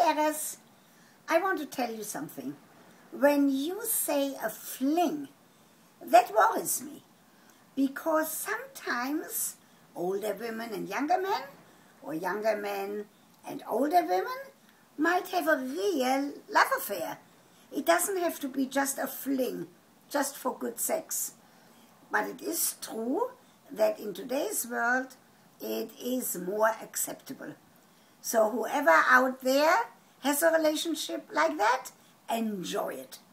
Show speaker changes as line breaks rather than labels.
Hi, Eres. I want to tell you something. When you say a fling, that worries me. Because sometimes older women and younger men, or younger men and older women, might have a real love affair. It doesn't have to be just a fling, just for good sex. But it is true that in today's world, it is more acceptable. So whoever out there has a relationship like that, enjoy it.